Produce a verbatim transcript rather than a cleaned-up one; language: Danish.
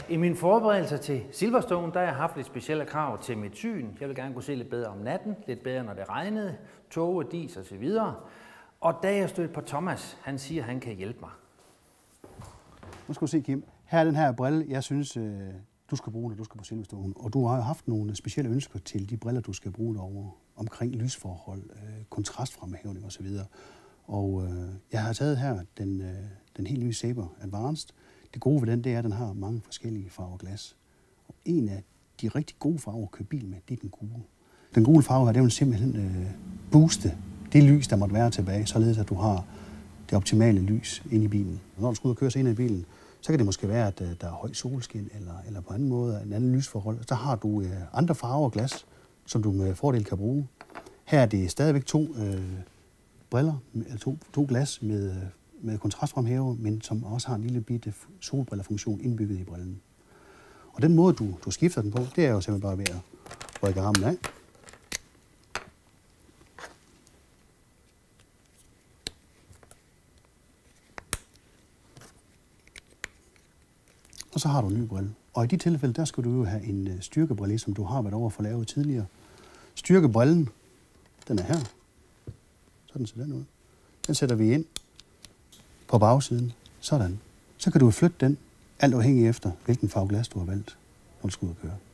I min forberedelse til Silverstone, der har jeg haft lidt specielle krav til mit syn. Jeg vil gerne kunne se lidt bedre om natten, lidt bedre når det regnede, tåge, dis og så videre. Og da jeg stødte på Thomas, han siger, at han kan hjælpe mig. Nu skal du se, Kim. Her er den her brille, jeg synes, du skal bruge, når du skal på Silverstone. Og du har jo haft nogle specielle ønsker til de briller, du skal bruge derovre. Omkring lysforhold, kontrastfremhævning osv. Og øh, jeg har taget her den, øh, den helt nye Saber Advanced. Det gode ved den, det er, at den har mange forskellige farver glas. Og en af de rigtig gode farver at køre bil med, det er den gule. Den gule farve her, det vil simpelthen øh, booste det lys, der måtte være tilbage, således at du har det optimale lys inde i bilen. Og når du skal ud og køre sig ind i bilen, så kan det måske være, at øh, der er høj solskin, eller, eller på anden måde en anden lysforhold. Så har du øh, andre farver og glas, som du med fordel kan bruge. Her er det stadigvæk to øh, briller, eller to, to glas med, med kontrastfremhæver, men som også har en lille bitte solbrillerfunktion indbygget i brillen. Og den måde, du, du skifter den på, det er jo simpelthen bare ved at rykke armen af. Og så har du en ny brille. Og i de tilfælde, der skal du jo have en styrkebrille, som du har været over at få lavet tidligere. Styrkebrillen, den er her. Sådan ser den ud. Den sætter vi ind på bagsiden. Sådan. Så kan du flytte den, alt afhængig efter, hvilken farve glas du har valgt, når du skal ud og køre.